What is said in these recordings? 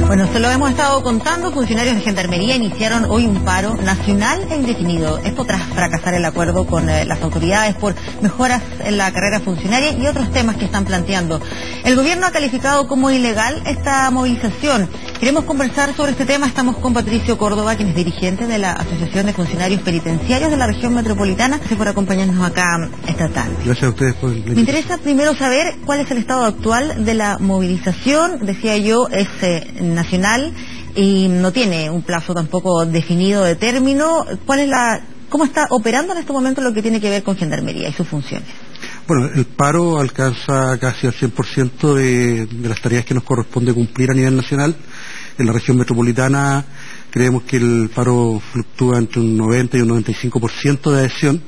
Bueno, se lo hemos estado contando, funcionarios de Gendarmería iniciaron hoy un paro nacional e indefinido. Esto tras fracasar el acuerdo con las autoridades por mejoras en la carrera funcionaria y otros temas que están planteando. El gobierno ha calificado como ilegal esta movilización. Queremos conversar sobre este tema. Estamos con Patricio Córdoba, quien es dirigente de la Asociación de Funcionarios Penitenciarios de la Región Metropolitana. Gracias por acompañarnos acá esta tarde. Gracias a ustedes por la invitación. Me interesa primero saber cuál es el estado actual de la movilización. Decía yo, es nacional y no tiene un plazo tampoco definido de término. ¿Cómo está operando en este momento lo que tiene que ver con Gendarmería y sus funciones? Bueno, el paro alcanza casi al 100% de las tareas que nos corresponde cumplir a nivel nacional. En la región metropolitana creemos que el paro fluctúa entre un 90 y un 95% de adhesión.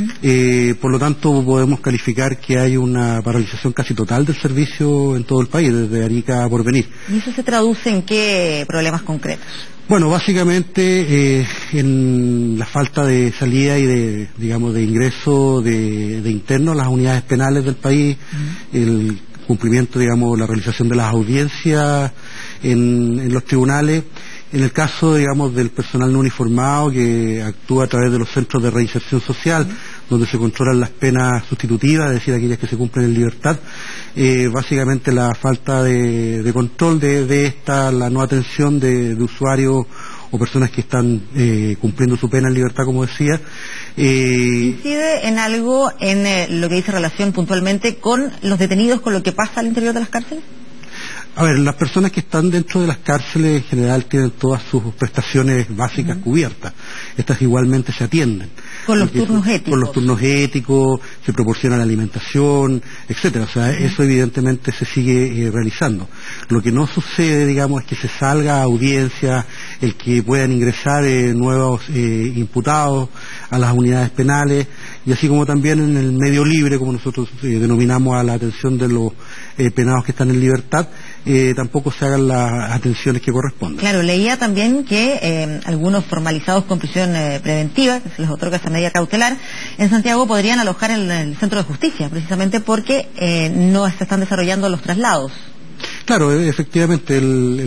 Por lo tanto, podemos calificar que hay una paralización casi total del servicio en todo el país, desde Arica a Porvenir. ¿Y eso se traduce en qué problemas concretos? Bueno, básicamente en la falta de salida y de ingreso de internos a las unidades penales del país, el cumplimiento, la realización de las audiencias en los tribunales. En el caso, del personal no uniformado que actúa a través de los centros de reinserción social, donde se controlan las penas sustitutivas, es decir, aquellas que se cumplen en libertad, básicamente la falta de control de esta, la no atención de usuarios o personas que están cumpliendo su pena en libertad, como decía. ¿Incide en algo en lo que dice relación puntualmente con los detenidos, con lo que pasa al interior de las cárceles? A ver, las personas que están dentro de las cárceles en general tienen todas sus prestaciones básicas cubiertas. Estas igualmente se atienden. Con los turnos éticos. Con los turnos éticos, se proporciona la alimentación, etcétera. O sea, eso evidentemente se sigue realizando. Lo que no sucede, es que se salga a audiencia, el que puedan ingresar nuevos imputados a las unidades penales, y así como también en el medio libre, como nosotros denominamos a la atención de los penados que están en libertad, tampoco se hagan las atenciones que corresponden. Claro, leía también que algunos formalizados con prisión preventiva, que se les otorga esa medida cautelar, en Santiago podrían alojar en el centro de justicia, precisamente porque no se están desarrollando los traslados. Claro, efectivamente,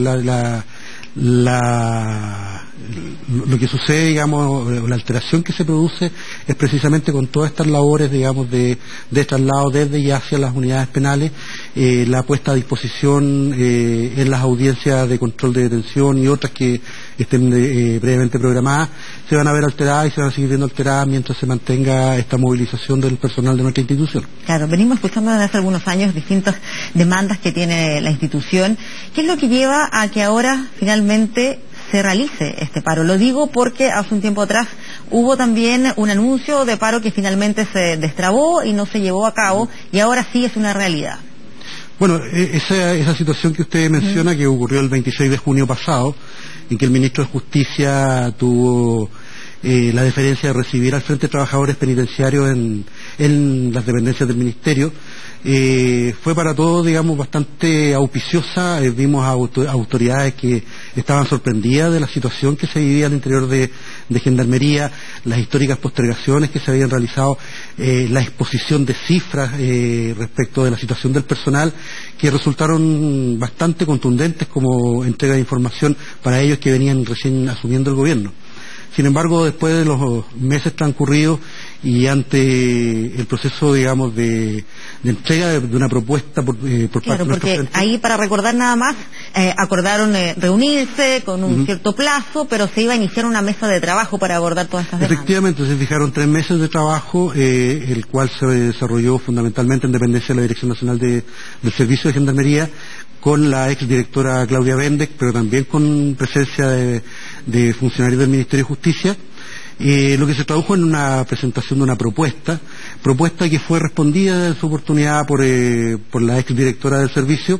lo que sucede, la alteración que se produce es precisamente con todas estas labores, de traslado desde y hacia las unidades penales, la puesta a disposición en las audiencias de control de detención y otras que estén previamente programadas, se van a ver alteradas y se van a seguir viendo alteradas mientras se mantenga esta movilización del personal de nuestra institución. Claro, venimos escuchando desde hace algunos años distintas demandas que tiene la institución. ¿Qué es lo que lleva a que ahora finalmente se realice este paro? Lo digo porque hace un tiempo atrás hubo también un anuncio de paro que finalmente se destrabó y no se llevó a cabo, y ahora sí es una realidad. Bueno, esa situación que usted menciona, que ocurrió el 26 de junio pasado, en que el ministro de Justicia tuvo la deferencia de recibir al Frente de Trabajadores Penitenciarios en las dependencias del Ministerio, fue para todos, bastante auspiciosa. Vimos a autoridades que estaban sorprendidas de la situación que se vivía al interior de Gendarmería, las históricas postergaciones que se habían realizado, la exposición de cifras respecto de la situación del personal, que resultaron bastante contundentes como entrega de información para ellos que venían recién asumiendo el gobierno. Sin embargo, después de los meses transcurridos y ante el proceso, de entrega de una propuesta por parte de nuestro porque frente. Ahí, para recordar nada más, acordaron reunirse con un cierto plazo, pero se iba a iniciar una mesa de trabajo para abordar todas estas demandas. Efectivamente, se fijaron 3 meses de trabajo, el cual se desarrolló fundamentalmente en dependencia de la Dirección Nacional del Servicio de Gendarmería, con la exdirectora Claudia Bendek, pero también con presencia de funcionarios del Ministerio de Justicia, lo que se tradujo en una presentación de una propuesta que fue respondida en su oportunidad por la exdirectora del servicio,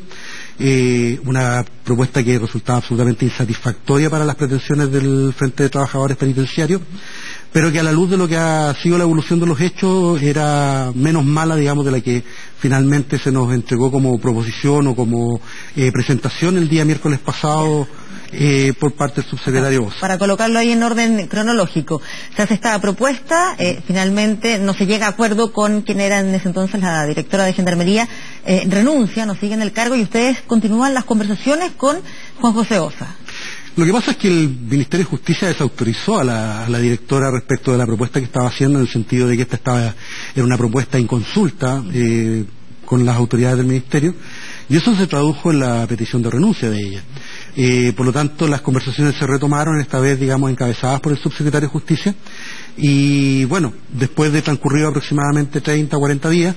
una propuesta que resultaba absolutamente insatisfactoria para las pretensiones del Frente de Trabajadores Penitenciarios, pero que a la luz de lo que ha sido la evolución de los hechos era menos mala, de la que finalmente se nos entregó como proposición o como presentación el día miércoles pasado por parte del subsecretario Osa. Para colocarlo ahí en orden cronológico, se hace esta propuesta, finalmente no se llega a acuerdo con quien era en ese entonces la directora de Gendarmería, renuncia, no sigue en el cargo y ustedes continúan las conversaciones con Juan José Osa. Lo que pasa es que el Ministerio de Justicia desautorizó a la directora respecto de la propuesta que estaba haciendo, en el sentido de que era una propuesta en consulta con las autoridades del Ministerio, y eso se tradujo en la petición de renuncia de ella. Por lo tanto, las conversaciones se retomaron, esta vez, digamos, encabezadas por el subsecretario de Justicia, y bueno, después de transcurrido aproximadamente 30 o 40 días,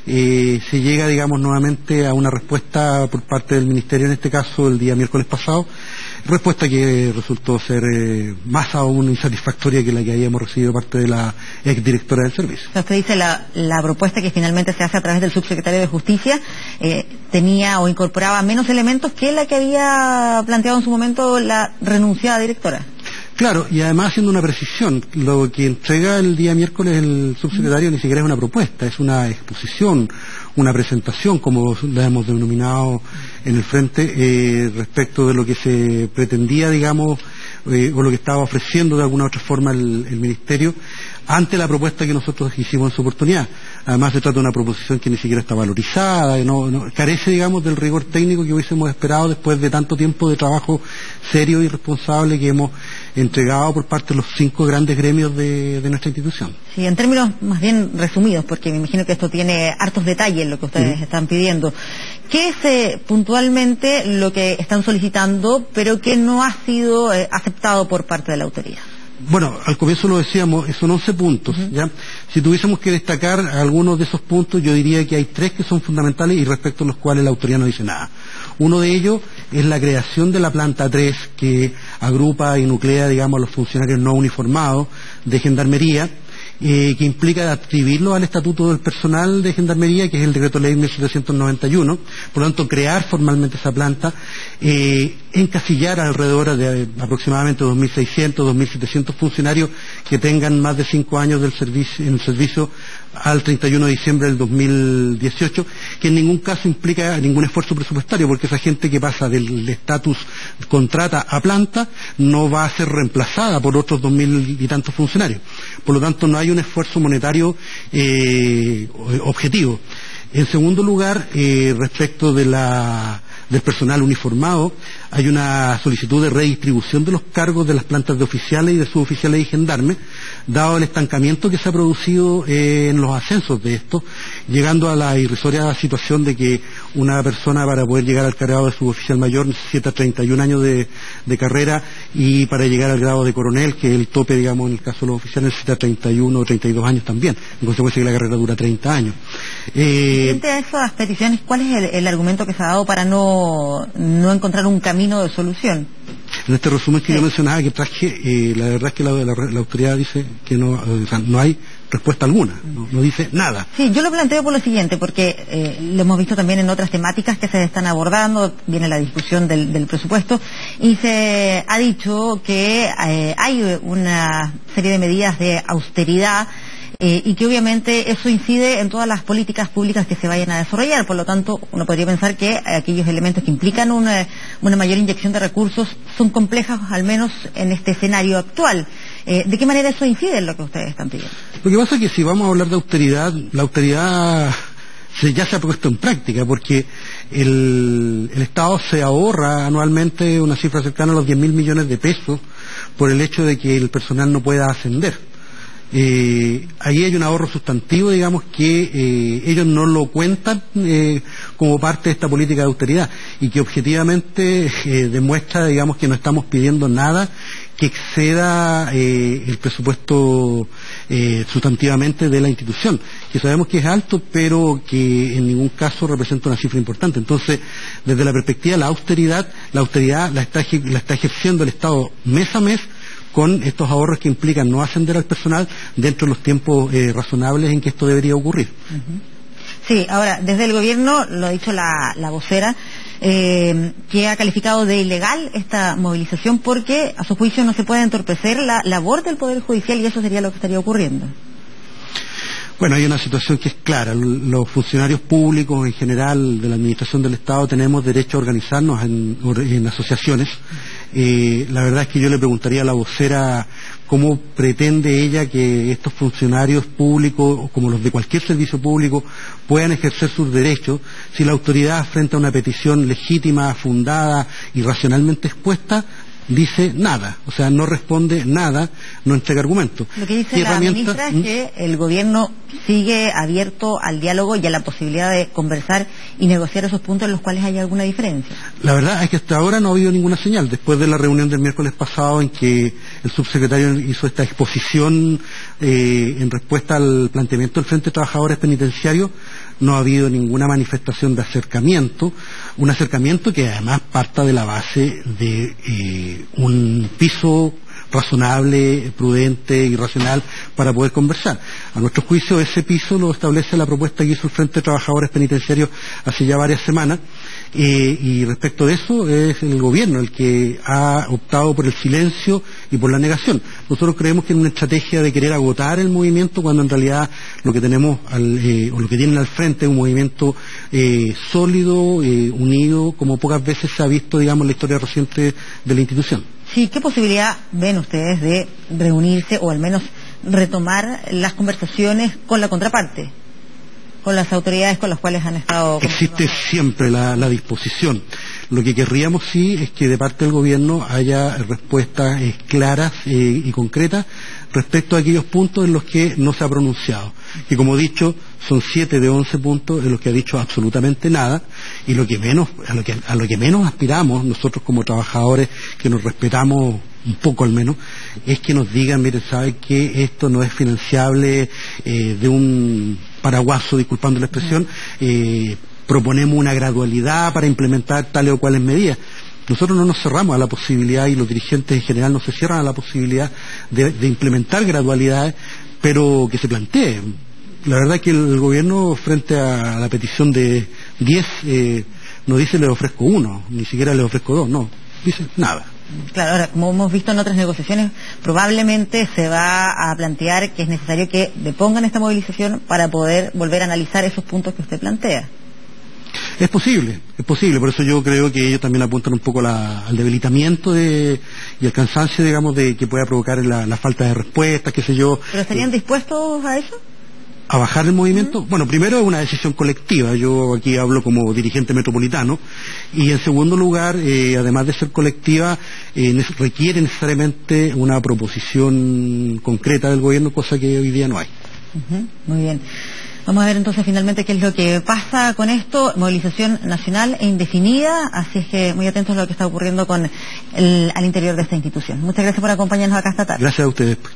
se llega, digamos, nuevamente a una respuesta por parte del Ministerio, en este caso el día miércoles pasado, respuesta que resultó ser más aún insatisfactoria que la que habíamos recibido de parte de la exdirectora del servicio. Usted dice la propuesta que finalmente se hace a través del subsecretario de Justicia tenía o incorporaba menos elementos que la que había planteado en su momento la renunciada directora. Claro, y además haciendo una precisión, lo que entrega el día miércoles el subsecretario ni siquiera es una propuesta, es una exposición, una presentación, como la hemos denominado en el frente, respecto de lo que se pretendía, digamos, o lo que estaba ofreciendo de alguna u otra forma el Ministerio ante la propuesta que nosotros hicimos en su oportunidad. Además se trata de una proposición que ni siquiera está valorizada, carece, digamos, del rigor técnico que hubiésemos esperado después de tanto tiempo de trabajo serio y responsable que hemos entregado por parte de los 5 grandes gremios de nuestra institución. Sí, en términos más bien resumidos, porque me imagino que esto tiene hartos detalles lo que ustedes están pidiendo. ¿Qué es puntualmente lo que están solicitando, pero que no ha sido aceptado por parte de la autoridad? Bueno, al comienzo lo decíamos, son 11 puntos, ¿ya? Si tuviésemos que destacar algunos de esos puntos, yo diría que hay 3 que son fundamentales y respecto a los cuales la autoridad no dice nada. Uno de ellos es la creación de la planta 3, que agrupa y nuclea, digamos, a los funcionarios no uniformados de Gendarmería, que implica adscribirlo al Estatuto del Personal de Gendarmería, que es el Decreto Ley 1791, por lo tanto crear formalmente esa planta, encasillar alrededor de aproximadamente 2.600, 2.700 funcionarios que tengan más de 5 años en el servicio al 31 de diciembre del 2018, que en ningún caso implica ningún esfuerzo presupuestario, porque esa gente que pasa del estatus contrata a planta no va a ser reemplazada por otros 2.000 y tantos funcionarios. Por lo tanto, no hay un esfuerzo monetario objetivo. En segundo lugar, respecto del personal uniformado, hay una solicitud de redistribución de los cargos de las plantas de oficiales y de suboficiales y gendarmes, dado el estancamiento que se ha producido en los ascensos de estos, llegando a la irrisoria situación de que una persona, para poder llegar al grado de suboficial mayor, necesita 31 años de carrera, y para llegar al grado de coronel, que es el tope, digamos, en el caso de los oficiales, necesita 31 o 32 años también, en consecuencia que la carrera dura 30 años. Frente a esas peticiones, ¿cuál es el argumento que se ha dado para no encontrar un camino de solución? En este resumen que yo mencionaba que traje, la verdad es que la autoridad dice que no hay respuesta alguna, no dice nada. Sí, yo lo planteo por lo siguiente, porque lo hemos visto también en otras temáticas que se están abordando, viene la discusión del presupuesto, y se ha dicho que hay una serie de medidas de austeridad, y que obviamente eso incide en todas las políticas públicas que se vayan a desarrollar. Por lo tanto, uno podría pensar que aquellos elementos que implican una mayor inyección de recursos son complejos, al menos en este escenario actual. ¿De qué manera eso incide en lo que ustedes están pidiendo? Lo que pasa es que si vamos a hablar de austeridad, la austeridad ya se ha puesto en práctica, porque el Estado se ahorra anualmente una cifra cercana a los 10.000 millones de pesos por el hecho de que el personal no pueda ascender. Ahí hay un ahorro sustantivo, digamos, que ellos no lo cuentan como parte de esta política de austeridad, y que objetivamente demuestra, digamos, que no estamos pidiendo nada que exceda el presupuesto sustantivamente de la institución, que sabemos que es alto, pero que en ningún caso representa una cifra importante. Entonces, desde la perspectiva de la austeridad la está ejerciendo el Estado mes a mes, con estos ahorros que implican no ascender al personal dentro de los tiempos razonables en que esto debería ocurrir. Sí, ahora, desde el gobierno, lo ha dicho la vocera, que ha calificado de ilegal esta movilización porque, a su juicio, no se puede entorpecer la labor del Poder Judicial, y eso sería lo que estaría ocurriendo. Bueno, hay una situación que es clara. Los funcionarios públicos en general de la administración del Estado tenemos derecho a organizarnos en asociaciones, La verdad es que yo le preguntaría a la vocera cómo pretende ella que estos funcionarios públicos, como los de cualquier servicio público, puedan ejercer sus derechos si la autoridad, frente a una petición legítima, fundada y racionalmente expuesta, dice nada, o sea, no responde nada, no entrega argumentos. Lo que dice la ministra es que el gobierno sigue abierto al diálogo y a la posibilidad de conversar y negociar esos puntos en los cuales hay alguna diferencia. La verdad es que hasta ahora no ha habido ninguna señal. Después de la reunión del miércoles pasado en que el subsecretario hizo esta exposición en respuesta al planteamiento del Frente de Trabajadores Penitenciarios, no ha habido ninguna manifestación de acercamiento, un acercamiento que además parta de la base de un piso razonable, prudente y racional para poder conversar. A nuestro juicio, ese piso lo establece la propuesta que hizo el Frente de Trabajadores Penitenciarios hace ya varias semanas, y respecto de eso es el gobierno el que ha optado por el silencio y por la negación. Nosotros creemos que es una estrategia de querer agotar el movimiento, cuando en realidad lo que tenemos o lo que tienen al frente es un movimiento sólido, unido, como pocas veces se ha visto, digamos, en la historia reciente de la institución. Sí, ¿qué posibilidad ven ustedes de reunirse o al menos retomar las conversaciones con la contraparte, con las autoridades con las cuales han estado? Existe siempre la disposición. Lo que querríamos sí es que de parte del gobierno haya respuestas claras y concretas respecto a aquellos puntos en los que no se ha pronunciado, que como he dicho son 7 de 11 puntos en los que ha dicho absolutamente nada, y a lo que menos aspiramos nosotros como trabajadores que nos respetamos un poco al menos, es que nos digan, miren, saben que esto no es financiable de un paraguaso, disculpando la expresión, proponemos una gradualidad para implementar tales o cuales medidas. Nosotros no nos cerramos a la posibilidad, y los dirigentes en general no se cierran a la posibilidad de implementar gradualidades, pero que se planteen. La verdad es que el gobierno, frente a la petición de 10, no dice le ofrezco 1, ni siquiera le ofrezco 2, no, dice nada. Claro, ahora, como hemos visto en otras negociaciones, probablemente se va a plantear que es necesario que depongan esta movilización para poder volver a analizar esos puntos que usted plantea. Es posible, por eso yo creo que ellos también apuntan un poco al debilitamiento y al cansancio, digamos, de que pueda provocar la falta de respuestas, qué sé yo. ¿Pero estarían dispuestos a eso? ¿A bajar el movimiento? Bueno, primero es una decisión colectiva, yo aquí hablo como dirigente metropolitano, y en segundo lugar, además de ser colectiva, requiere necesariamente una proposición concreta del gobierno, cosa que hoy día no hay. Muy bien. Vamos a ver entonces finalmente qué es lo que pasa con esto. Movilización nacional e indefinida, así es que muy atentos a lo que está ocurriendo al interior de esta institución. Muchas gracias por acompañarnos acá esta tarde. Gracias a ustedes.